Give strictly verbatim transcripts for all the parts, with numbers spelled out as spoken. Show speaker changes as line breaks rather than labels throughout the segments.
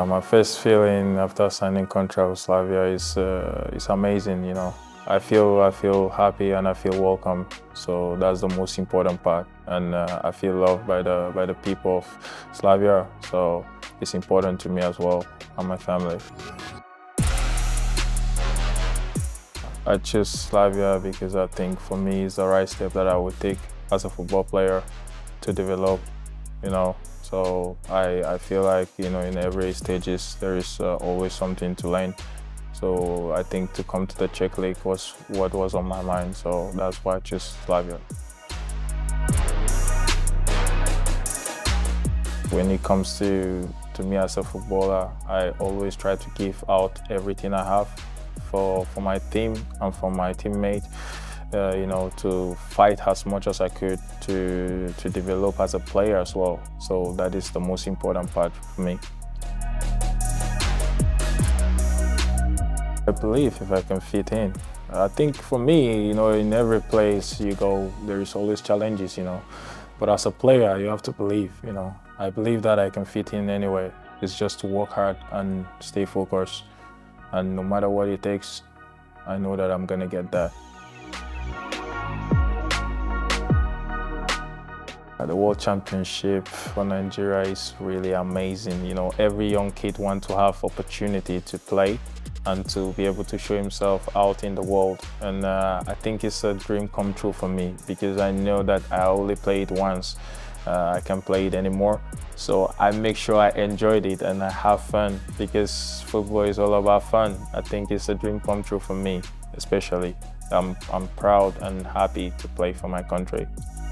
my first feeling after signing contract with Slavia is uh, is amazing. You know, I feel I feel happy and I feel welcome. So that's the most important part. And uh, I feel loved by the by the people of Slavia. So it's important to me as well and my family. I choose Slavia because I think for me it's the right step that I would take as a football player to develop. You know. So I, I feel like, you know, in every stages there is uh, always something to learn. So I think to come to the Czech League was what was on my mind. So that's why I chose Slavia. When it comes to, to me as a footballer, I always try to give out everything I have for, for my team and for my teammates. Uh, you know, to fight as much as I could to, to develop as a player as well. So that is the most important part for me. I believe if I can fit in. I think for me, you know, in every place you go, there is always challenges, you know. But as a player, you have to believe, you know. I believe that I can fit in anyway. It's just to work hard and stay focused. And no matter what it takes, I know that I'm gonna get that. The World Championship for Nigeria is really amazing. You know, every young kid wants to have opportunity to play and to be able to show himself out in the world. And uh, I think it's a dream come true for me because I know that I only played once. Uh, I can't play it anymore. So I make sure I enjoyed it and I have fun because football is all about fun. I think it's a dream come true for me, especially. I'm, I'm proud and happy to play for my country.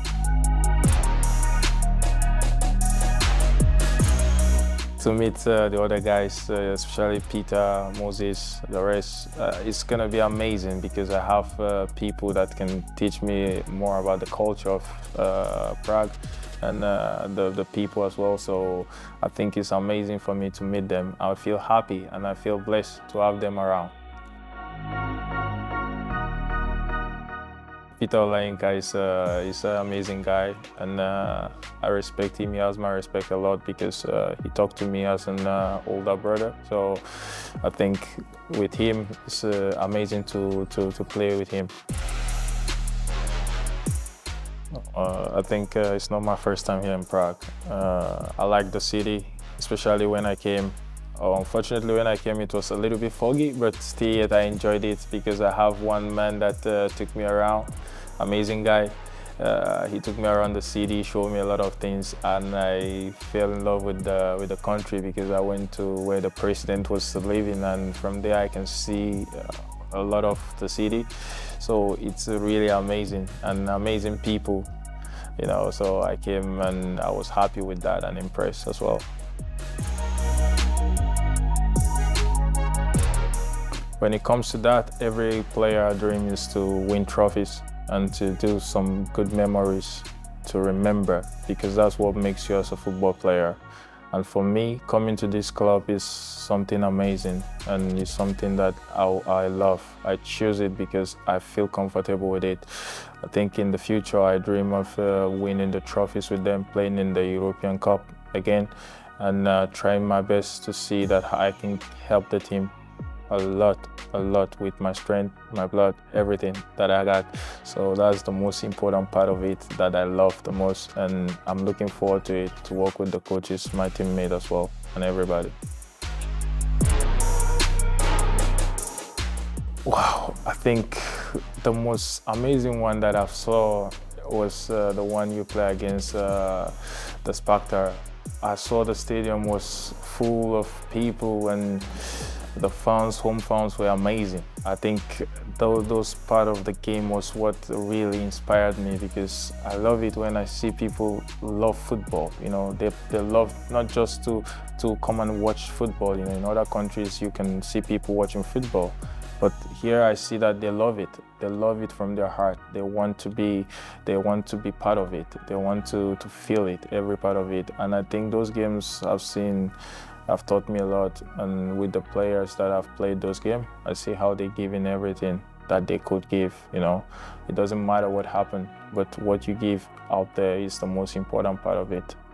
To meet uh, the other guys, uh, especially Peter, Moses, the rest, uh, it's gonna be amazing because I have uh, people that can teach me more about the culture of uh, Prague and uh, the, the people as well. So I think it's amazing for me to meet them. I feel happy and I feel blessed to have them around. Peter Olayinka is, uh, is an amazing guy and uh, I respect him. He has my respect a lot because uh, he talked to me as an uh, older brother. So I think with him, it's uh, amazing to, to, to play with him. Uh, I think uh, it's not my first time here in Prague. Uh, I like the city, especially when I came. Uh, unfortunately, when I came, it was a little bit foggy, but still yet I enjoyed it because I have one man that uh, took me around. Amazing guy. Uh, he took me around the city, showed me a lot of things, and I fell in love with the, with the country because I went to where the president was living, and from there I can see uh, a lot of the city. So it's really amazing and amazing people, you know. So I came and I was happy with that and impressed as well. When it comes to that, every player dream is to win trophies and to do some good memories to remember because that's what makes you as a football player. And for me, coming to this club is something amazing and it's something that I, I love. I choose it because I feel comfortable with it. I think in the future, I dream of uh, winning the trophies with them, playing in the European Cup again, and uh, trying my best to see that I can help the team a lot, a lot with my strength, my blood, everything that I got. So that's the most important part of it that I love the most. And I'm looking forward to it, to work with the coaches, my teammates as well, and everybody. Wow, I think the most amazing one that I saw was uh, the one you play against uh, the Shakhtar. I saw the stadium was full of people and the fans, home fans were amazing. I think those, those part of the game was what really inspired me because I love it when I see people love football. You know, they, they love not just to, to come and watch football. You know, in other countries you can see people watching football. But here I see that they love it. They love it from their heart. They want to be, they want to be part of it. They want to, to feel it, every part of it. And I think those games I've seen have taught me a lot. And with the players that have played those games, I see how they give in everything that they could give, you know. It doesn't matter what happened, but what you give out there is the most important part of it.